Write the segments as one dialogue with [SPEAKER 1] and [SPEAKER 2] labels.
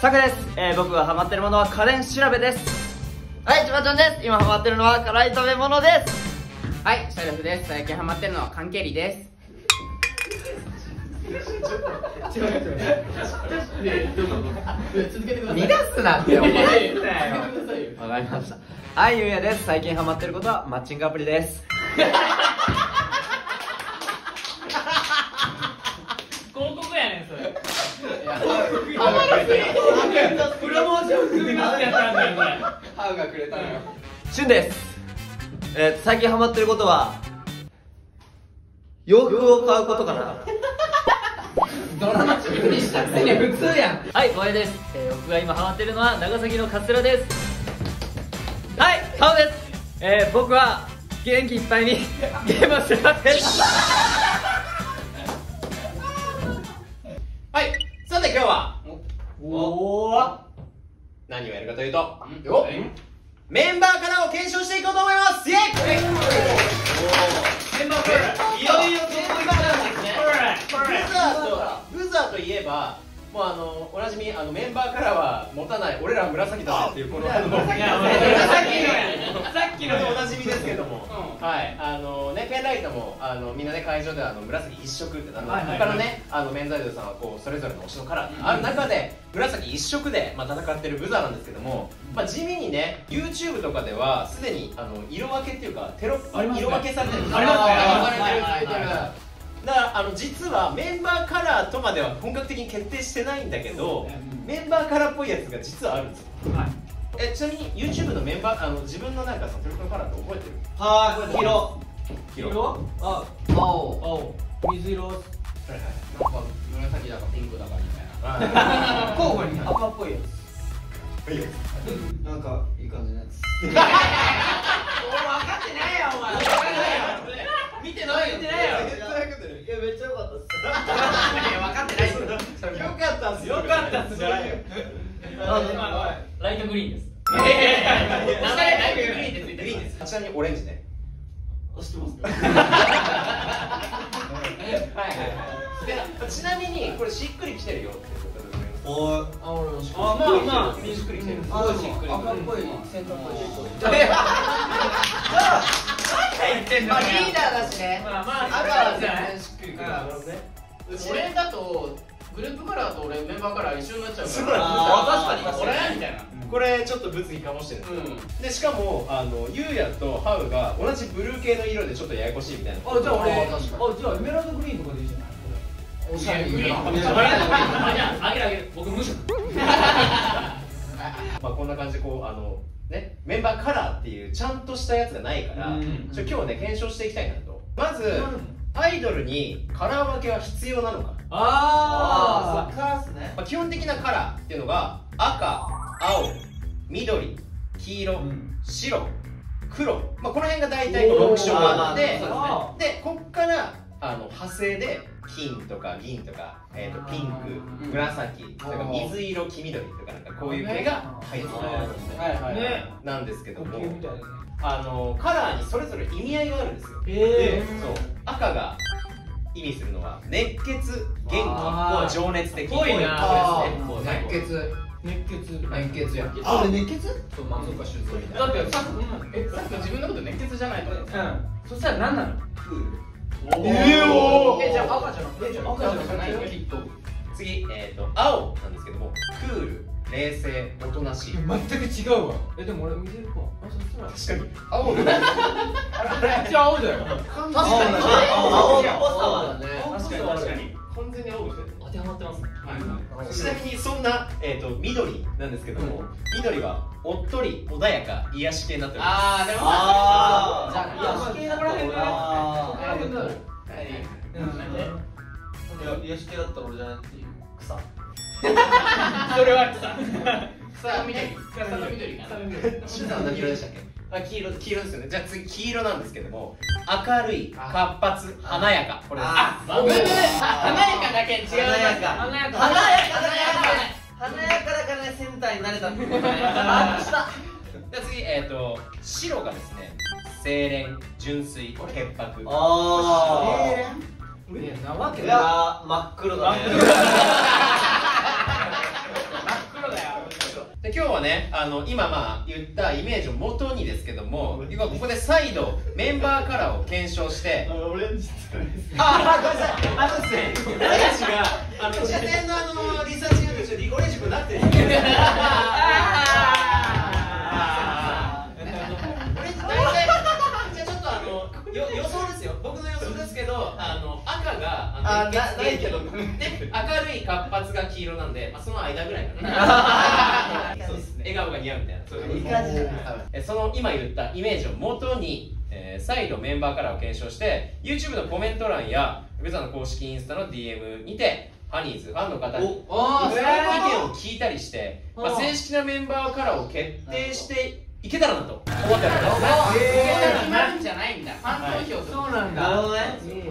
[SPEAKER 1] タクです。僕がハマってるものは家電調べです。
[SPEAKER 2] はい、ちばちゃんです。今ハマってるのは辛い食べ物です。
[SPEAKER 3] はい、シャルフです。最近ハマってるのは缶蹴りです。
[SPEAKER 2] 逃がすなってお前。
[SPEAKER 1] わかりました。はい、ゆうやです。最近ハマってることはマッチングアプリです。
[SPEAKER 3] 広告やねんそれ。
[SPEAKER 2] プロモーション組みますやったんだよこれ。
[SPEAKER 3] ハウがくれたのよ。
[SPEAKER 1] しゅんです。最近ハマってることは洋服を買うことかな。
[SPEAKER 2] ドラマチックにしたくせに普通やん。
[SPEAKER 4] はい、萌えです。僕が今ハマってるのは長崎のカツラです。はい、カオです。僕は元気いっぱいにゲームをしてます。
[SPEAKER 5] はい、さて今日は何をやるかというと、メンバーカラーを検証していこうと思います。イエイ！メンバーカラー、いよいよトップバッターですね。ブザーといえば、もうおなじみメンバーカラーは持たない俺ら紫だっていうこのさっきのおなじみですけども、はいね、ペンライトもみんなね会場では紫一色って他のねメンズアイドルさんはこうそれぞれの推しのカラーがある中で紫一色で戦ってるブザーなんですけども、地味にね YouTube とかではすでに色分けっていうか色分けされてるんですよ。だから実はメンバーカラーとまでは本格的に決定してないんだけど、メンバーカラーっぽいやつが実はあるんですよ。ちなみに YouTube のメンバー自分のなんかその手袋カラーって覚えてる？
[SPEAKER 1] はーい、黄
[SPEAKER 2] 色？あ、青、水色。
[SPEAKER 3] なんか紫だかピンクだかみたいな。
[SPEAKER 2] 交互に赤っぽいやつ。
[SPEAKER 1] なんかいい感じのやつ。
[SPEAKER 2] 分かってないよお前。見てないよ。
[SPEAKER 1] いや、めっちゃ良かったっす。
[SPEAKER 2] 分かってないよ。
[SPEAKER 5] よかったっす。
[SPEAKER 2] よかったっすじゃないよ。
[SPEAKER 4] ライトグリーンです。
[SPEAKER 3] 名前ライトグリーンでついてる。
[SPEAKER 5] ちなみにオレンジね。
[SPEAKER 1] 知ってます。
[SPEAKER 5] ちなみにこれしっくりきてるよってことでございます。
[SPEAKER 1] おー、
[SPEAKER 5] しっくりきてる。
[SPEAKER 2] 赤っぽいセンターっぽい。
[SPEAKER 3] リーダーだしね。赤は全然しっくりくる。俺だとグループカラーと俺メンバーカラー一緒になっちゃうから。確かに俺みたいな。
[SPEAKER 5] これちょっと物議かもしてるんですよ。でしかもゆうやとハウが同じブルー系の色でちょっとややこしいみたいな。
[SPEAKER 2] じゃあ俺じゃあエメラルドグリーンとかでいいじゃない。
[SPEAKER 3] おしゃれグリーン。
[SPEAKER 4] あげる僕無色。
[SPEAKER 5] こんな感じでこうね、メンバーカラーっていうちゃんとしたやつがないから今日はね検証していきたいなと。まずアイドルにカラー分けは必要なのか。
[SPEAKER 2] カラーっすね。
[SPEAKER 5] 基本的なカラーっていうのが赤、青、緑、黄色、白、黒、この辺が大体6色あって、でこっから派生で金とか銀とかピンク、紫、それから水色、黄緑とかなんかこういう系が入ってるなんですけども、カラーにそれぞれ意味合いがあるんですよ。で、赤が意味するのは熱血、元気、情熱的。
[SPEAKER 3] ぽいな。熱血や。
[SPEAKER 2] あれ熱血？
[SPEAKER 3] 松岡修造みたいな。だってさっき自分のこと熱血じゃないの？
[SPEAKER 2] そしたら何なの？
[SPEAKER 3] クール。
[SPEAKER 2] じゃあ赤じゃなくて赤じゃないよきっと。
[SPEAKER 5] 次青なんですけども、クール、冷静、おとなしい。
[SPEAKER 2] 全く違うわ。でも俺見てるか。そしたら
[SPEAKER 5] 確かに青だね。
[SPEAKER 2] じゃあ青だよ。
[SPEAKER 3] 確かに。
[SPEAKER 1] 青っぽさはね。
[SPEAKER 5] 確かに完全に青ですね。
[SPEAKER 4] 当てはまってますね。
[SPEAKER 5] ちなみにそんな緑なんですけども、緑はおっとり穏やか癒し系になっております。
[SPEAKER 3] でも
[SPEAKER 2] じゃあ癒し系だからね。
[SPEAKER 1] 癒し系だったら俺じゃないっていう草。
[SPEAKER 3] それは草の緑かな。
[SPEAKER 5] シュウさんは何色でしたっけ？黄色ですよね。じゃあ次黄色なんですけども、明るい、活発、華やか。これです。
[SPEAKER 3] 華やかだけ違う。華やか
[SPEAKER 1] だからね、センターになれたってことね。
[SPEAKER 5] じゃあ次白がですね、清廉、純粋、潔白。
[SPEAKER 1] なわけ
[SPEAKER 2] い
[SPEAKER 1] や真っ黒だね。
[SPEAKER 3] 真っ黒だよ。
[SPEAKER 5] で今日はね今言ったイメージを元にですけども、今ここで再度メンバーカラーを検証して
[SPEAKER 2] オレンジ使いです。
[SPEAKER 5] ごめんなさいですね私が事前のリサーチによってリゴレジ君になってる大体じゃあちょっと予想ですよ、僕の予想ですけど赤がないけど明るい活発が黄色なんで、その間ぐらいかな笑顔が似合うみたいな、そういう感じ。その今言ったイメージを元に再度メンバーカラーを検証して YouTube のコメント欄やウェザーの公式インスタの DM にてハニーズファンの方に意見を聞いたりして、正式なメンバーカラーを決定していけたらなと思ってます。
[SPEAKER 3] 決まるんじゃないんだ、ファン投票。
[SPEAKER 4] そうなんだ。
[SPEAKER 3] なるほどね。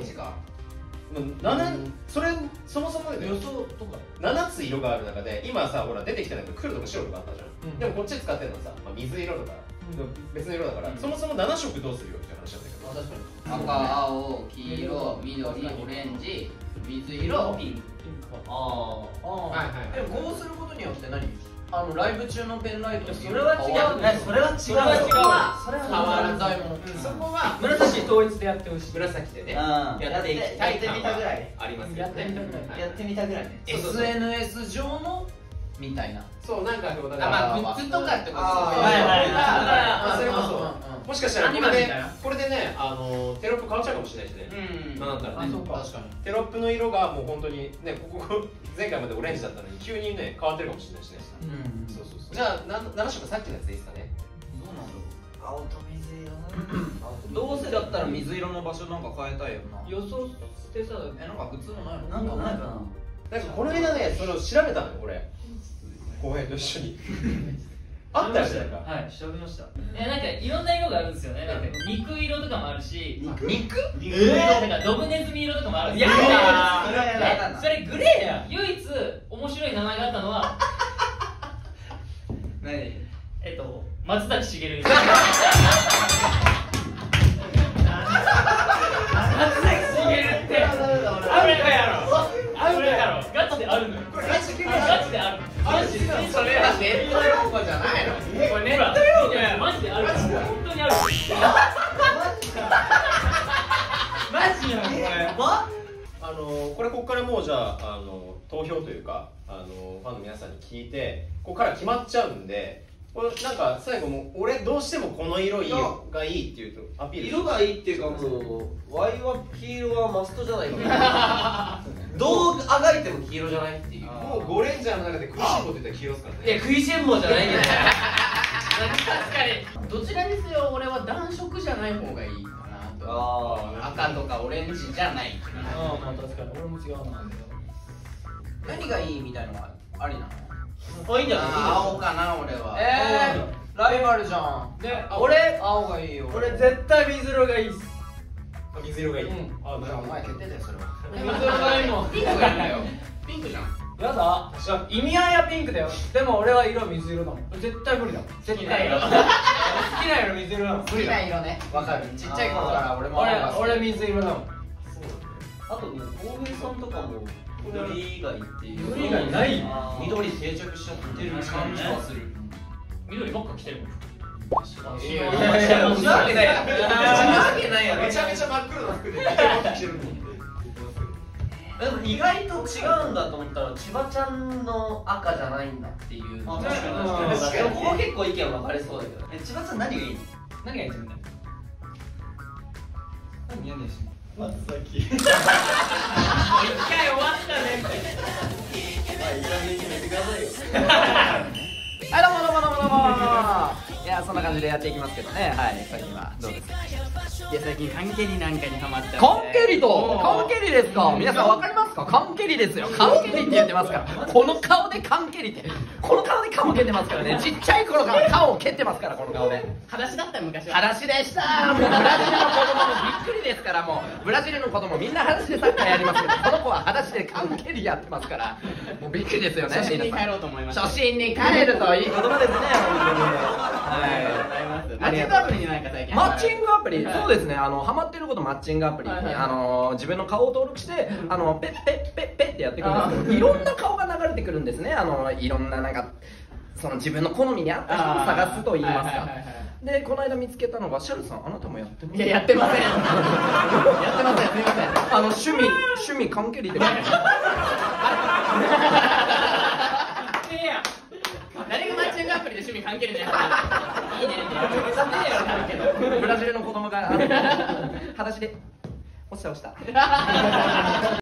[SPEAKER 5] そもそも予想とか7つ色がある中で今さほら出てきたのが黒とか白とかあったじゃん、でもこっちで使ってるのはさ、水色とか別の色だから、そもそも7色どうするよって話なんだけど、
[SPEAKER 3] 赤、青、黄色、緑、オレンジ、水色、ピンク。
[SPEAKER 1] でもこうすることによって何ライブ中のペンライト
[SPEAKER 4] それは違うね。
[SPEAKER 1] それは違う。
[SPEAKER 4] それは
[SPEAKER 1] 変わらないもん。
[SPEAKER 3] そこは
[SPEAKER 4] 紫統一でやってほしい。
[SPEAKER 5] 紫でね
[SPEAKER 2] や
[SPEAKER 5] っていきたい
[SPEAKER 2] ってみたぐらい。
[SPEAKER 5] あります
[SPEAKER 4] やってみたぐらい。
[SPEAKER 2] やってみたぐらいね。
[SPEAKER 1] SNS 上のみたいな。
[SPEAKER 5] そうなんかだか
[SPEAKER 3] グ
[SPEAKER 5] ら
[SPEAKER 3] ッズとかってこと
[SPEAKER 5] それこそもしかしたらこれでねテロップ変わっちゃうかもしれないしね。なんだったらね。
[SPEAKER 1] 確かに。
[SPEAKER 5] テロップの色がもう本当にね前回までオレンジだったのに急にね変わってるかもしれないしね。そうそうそう。じゃあ7色さっきのやつでいいですかね。
[SPEAKER 1] どうなんだろう。
[SPEAKER 2] 青と水色。
[SPEAKER 1] どうせだったら水色の場所なんか変えたいよな。
[SPEAKER 4] 予想してさ、
[SPEAKER 1] なんかグッズもないの？
[SPEAKER 2] なんかないかな。
[SPEAKER 5] なんかこの間ねそれを調べたのよ俺。後輩と一緒に。あったよね。
[SPEAKER 4] はい、調べました。なんかいろんな色があるんですよね。なんか肉色とかもあるし、
[SPEAKER 1] 肉？
[SPEAKER 4] なんかドブネズミ色とかもあるんですよ。それグレーや。唯一面白い名前があったのは
[SPEAKER 1] 何？
[SPEAKER 4] 松崎しげる。松崎しげるってあるかやろ。あるかやろ。ガチであるのよ。これガチである。
[SPEAKER 3] それはネット用語じゃないの。
[SPEAKER 4] これネット用語や。マジである。本当にある。マジやんこれ。
[SPEAKER 5] これこっからもうじゃあ投票というかファンの皆さんに聞いてここから決まっちゃうんで、これなんか最後も俺どうしてもこの色がいいっていうとアピール
[SPEAKER 1] 色がいいっていうかもうワイは黄色はマストじゃないかどうあがいても黄色じゃないっていう。
[SPEAKER 5] もうゴレンジャーの中で食いしん坊って言ったら黄色っすからね。
[SPEAKER 1] いや食いしん坊じゃないけど
[SPEAKER 3] 確かにどちらにせよ俺は暖色じゃない方がいいかなと。赤とかオレンジじゃない。
[SPEAKER 4] ああ、まあ確かに俺も違うな。
[SPEAKER 1] 何がいいみたいのがありなの？
[SPEAKER 4] いいんじゃない？
[SPEAKER 3] 青かな俺は。
[SPEAKER 1] ライバルじゃん。
[SPEAKER 4] で、
[SPEAKER 1] 俺青がいいよ。
[SPEAKER 4] 俺絶対水色がいいっす。
[SPEAKER 5] 水色がいい。
[SPEAKER 1] じゃあお前決定だよそれは。
[SPEAKER 4] 水色がいいもん。
[SPEAKER 3] ピンクがいいんだよ。ピンクじゃん。
[SPEAKER 4] やだ。意味合いはピンクだよ。でも俺は色水色だもん。絶対無理だもん。絶対色。好きな色水色だもん。
[SPEAKER 3] 好きな色ね。わかる。ちっちゃい頃から俺も
[SPEAKER 4] 俺水色だもん。
[SPEAKER 1] あともう大食いさんとかも緑以外っていう。
[SPEAKER 4] 緑以外ない
[SPEAKER 1] 緑定着しちゃってる感じはする。
[SPEAKER 4] 緑ばっか着てるもん。
[SPEAKER 1] そんなわけないやろ。
[SPEAKER 5] めちゃめちゃ真っ黒な服で着てるのに。
[SPEAKER 1] でも意外と違うんだと思ったら千葉ちゃんの赤じゃないんだっていうの。
[SPEAKER 2] 確かに
[SPEAKER 1] ここ結構意見分かれそうだけど。千葉ちゃん何がいいの？
[SPEAKER 4] 何がいいんだよ。
[SPEAKER 1] 何やねんし。
[SPEAKER 2] 松崎。
[SPEAKER 4] 一回終わったね。
[SPEAKER 1] いい加減決めてくださいよ。
[SPEAKER 6] はい、どうもどうもどうもどうも。いや、そんな感じでやっていきますけどね。はい、最近はどうですか？
[SPEAKER 3] いや最近関係になんかにハマっちゃって。
[SPEAKER 6] カンケリとカンケリですか？皆さんわかりますか？カンケリですよ。カンケリって言ってますから。この顔でカンケリって、この顔で顔を蹴ってますからね。ちっちゃい頃から顔を蹴ってますから、この顔で。
[SPEAKER 3] 裸足だった昔は。
[SPEAKER 6] 裸足でした。もうブラジルの子供もびっくりですから、もうブラジルの子供みんな裸足でサッカーやりますけど、この子は裸足でカンケリやってますから、もうびっくりですよね。
[SPEAKER 3] 初心に帰ろうと思いました。
[SPEAKER 6] 初心に帰るといい言葉ですね。
[SPEAKER 3] マッチングアプリになんか最近
[SPEAKER 6] マッチングアプリ、そうですね。ハマってることマッチングアプリに自分の顔を登録してペッペッペッペッってやっていくんですけど、いろんな顔が流れてくるんですね。いろんななんかその自分の好みに合った人を探すと言いますか。
[SPEAKER 3] はいはいはいはい。
[SPEAKER 6] でこの間見つけたのが、シャルさんあなたもやってます？
[SPEAKER 3] いや、やってません。やってません、すみません。
[SPEAKER 6] 趣味関係で。
[SPEAKER 3] 誰がマッチングアプリで趣味関係ないやついいねって
[SPEAKER 6] ブラジルの子供が裸足で押した。